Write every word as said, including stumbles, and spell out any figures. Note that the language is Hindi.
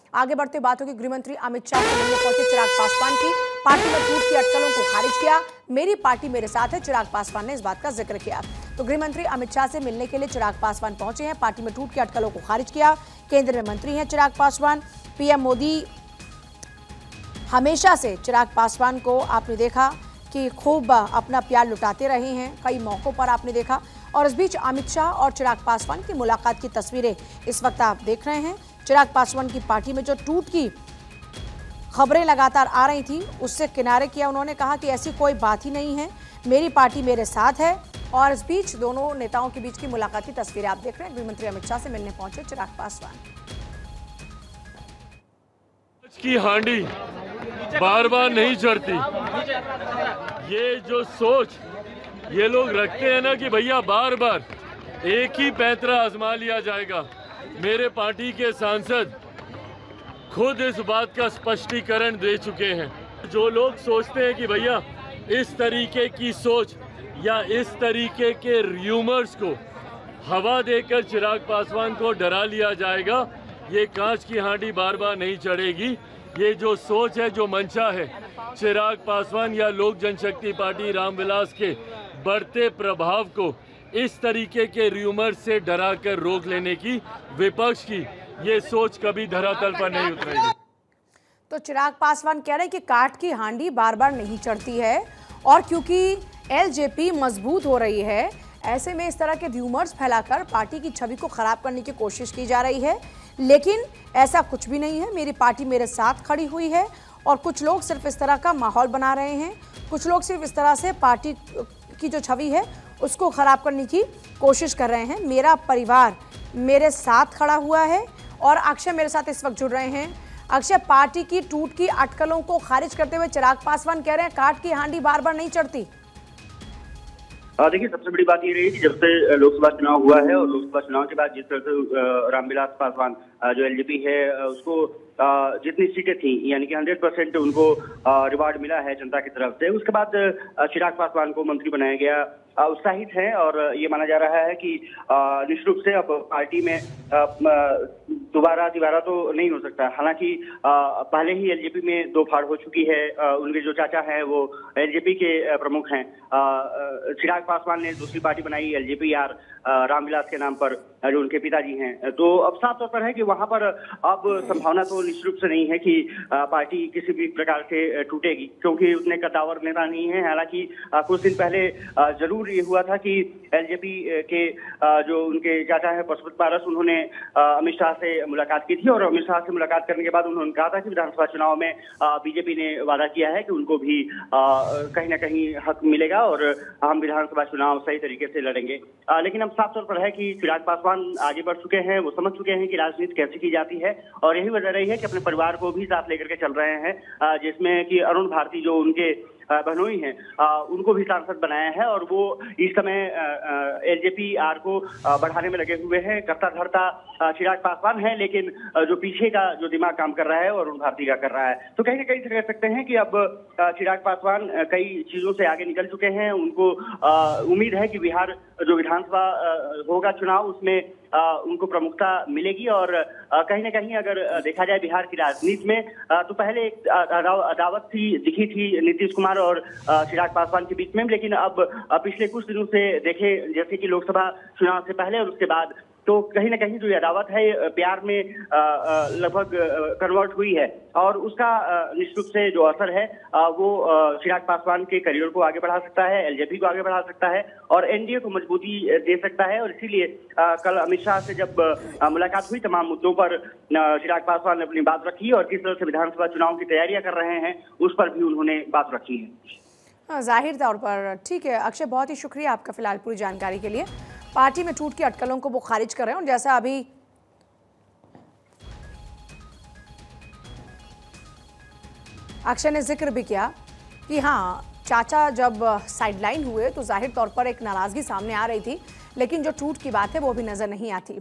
आगे बढ़ते बात होगी गृहमंत्री अमित शाह से मिलने पहुंचे चिराग पासवान की। पार्टी में टूट की अटकलों को खारिज किया। मेरी पार्टी मेरे साथ है, चिराग पासवान ने इस बात का जिक्र किया। तो गृहमंत्री अमित शाह से मिलने के लिए चिराग पासवान पहुंचे हैं। पार्टी में टूट की अटकलों को खारिज किया। केंद्र में मंत्री हैं चिराग पासवान। पीएम मोदी हमेशा से चिराग पासवान को आपने देखा कि खूब अपना प्यार लुटाते रहे हैं, कई मौकों पर आपने देखा। और इस बीच अमित शाह और चिराग पासवान की मुलाकात की तस्वीरें इस वक्त आप देख रहे हैं। चिराग पासवान की पार्टी में जो टूट की खबरें लगातार आ रही थी उससे किनारे किया। उन्होंने कहा कि ऐसी कोई बात ही नहीं है, मेरी पार्टी मेरे साथ है। और इस बीच दोनों नेताओं के बीच की मुलाकात की तस्वीरें आप देख रहे हैं। गृहमंत्री अमित शाह से मिलने पहुंचे चिराग पासवान। की हांडी बार बार नहीं चढ़ती। ये जो सोच ये लोग रखते हैं ना कि भैया बार बार एक ही पैंतरा आजमा लिया जाएगा, मेरे पार्टी के सांसद खुद इस बात का स्पष्टीकरण दे चुके हैं। जो लोग सोचते हैं कि भैया इस तरीके की सोच या इस तरीके के र्यूमर्स को हवा देकर चिराग पासवान को डरा लिया जाएगा, ये कांच की हांडी बार बार नहीं चढ़ेगी। ये जो सोच है, जो मंशा है चिराग पासवान या लोक जनशक्ति पार्टी रामविलास के बढ़ते प्रभाव को इस तरीके के र्यूमर से डरा कर रोक लेने की विपक्ष की ये सोच कभी धरातल पर नहीं उतरेगी। तो चिराग पासवान कह रहे हैं कि काठ की हांडी बार बार नहीं चढ़ती है और क्योंकि एलजेपी मजबूत हो रही है, ऐसे में इस तरह के र्यूमर्स फैलाकर पार्टी की छवि को खराब करने की कोशिश की जा रही है। लेकिन ऐसा कुछ भी नहीं है, मेरी पार्टी मेरे साथ खड़ी हुई है और कुछ लोग सिर्फ इस तरह का माहौल बना रहे हैं। कुछ लोग सिर्फ इस तरह से पार्टी की जो छवि है उसको खराब करने की कोशिश कर रहे हैं। मेरा परिवार मेरे साथ खड़ा हुआ है। और अक्षय मेरे साथ इस वक्त जुड़ रहे हैं। अक्षय, पार्टी की टूट की अटकलों को खारिज करते हुए चिराग पासवान कह रहे हैं काठ की हांडी बार बार नहीं चढ़ती। देखिए, सबसे बड़ी बात ये रही कि जब से लोकसभा चुनाव हुआ है और लोकसभा चुनाव के बाद जिस तरह से रामविलास पासवान जो एलजेपी है उसको जितनी सीटें थी यानी कि सौ परसेंट उनको रिवार्ड मिला है जनता की तरफ से, उसके बाद चिराग पासवान को मंत्री बनाया गया, उत्साहित है। और ये माना जा रहा है कि निश्चित रूप से अब पार्टी में दोबारा तिबारा तो नहीं हो सकता। हालांकि पहले ही एलजेपी में दो फाड़ हो चुकी है। उनके जो चाचा हैं वो एलजेपी के प्रमुख हैं। चिराग पासवान ने दूसरी पार्टी बनाई एलजेपी आर रामविलास के नाम पर, जो उनके पिताजी हैं। तो अब साफ तौर पर है कि वहां पर अब संभावना तो निश्चित रूप से नहीं है कि पार्टी किसी भी प्रकार से टूटेगी, क्योंकि उतने कद्दावर नेता नहीं है। हालांकि कुछ दिन पहले जरूर ये हुआ था कि एलजेपी के जो उनके चाचा है पशुपति पारस, उन्होंने अमित शाह से मुलाकात की थी और अमित शाह से मुलाकात करने के बाद उन्होंने कहा था कि विधानसभा चुनाव में बीजेपी ने वादा किया है कि उनको भी कहीं ना कहीं हक मिलेगा और हम विधानसभा चुनाव सही तरीके से लड़ेंगे। लेकिन अब साफ तौर पर है कि चिराग पासवान आगे बढ़ चुके हैं, वो समझ चुके हैं कि राजनीति कैसे की जाती है और यही वजह रही है कि अपने परिवार को भी साथ लेकर के चल रहे हैं, जिसमें कि अरुण भारती जो उनके बहनोई हैं उनको भी सांसद बनाया है और वो इस समय एलजेपी आर को बढ़ाने में लगे हुए हैं। करता धरता चिराग पासवान है, लेकिन जो पीछे का जो दिमाग काम कर रहा है और अरुण भारती का कर रहा है। तो कहीं ना कहीं कह सकते हैं कि अब चिराग पासवान कई चीजों से आगे निकल चुके हैं। उनको उम्मीद है कि बिहार जो विधानसभा होगा चुनाव, उसमें आ, उनको प्रमुखता मिलेगी। और आ, कहीं ना कहीं अगर देखा जाए बिहार की राजनीति में आ, तो पहले एक अदावत थी दिखी थी नीतीश कुमार और चिराग पासवान के बीच में, लेकिन अब पिछले कुछ दिनों से देखे जैसे कि लोकसभा चुनाव से पहले और उसके बाद, तो कहीं ना कहीं जो अदावत है प्यार में लगभग कन्वर्ट हुई है और उसका निश्चित रूप से जो असर है वो चिराग पासवान के करियर को आगे बढ़ा सकता है, एलजेपी को आगे बढ़ा सकता है और एनडीए को मजबूती दे सकता है। और इसीलिए कल अमित शाह से जब मुलाकात हुई, तमाम मुद्दों पर चिराग पासवान ने अपनी बात रखी और किस तरह से विधानसभा चुनाव की तैयारियां कर रहे हैं उस पर भी उन्होंने बात रखी है। जाहिर तौर पर ठीक है अक्षय, बहुत ही शुक्रिया आपका फिलहाल पूरी जानकारी के लिए। पार्टी में टूट की अटकलों को वो खारिज कर रहे हैं और जैसा अभी अक्षय ने जिक्र भी किया कि हाँ, चाचा जब साइडलाइन हुए तो जाहिर तौर पर एक नाराजगी सामने आ रही थी, लेकिन जो टूट की बात है वो भी नजर नहीं आती।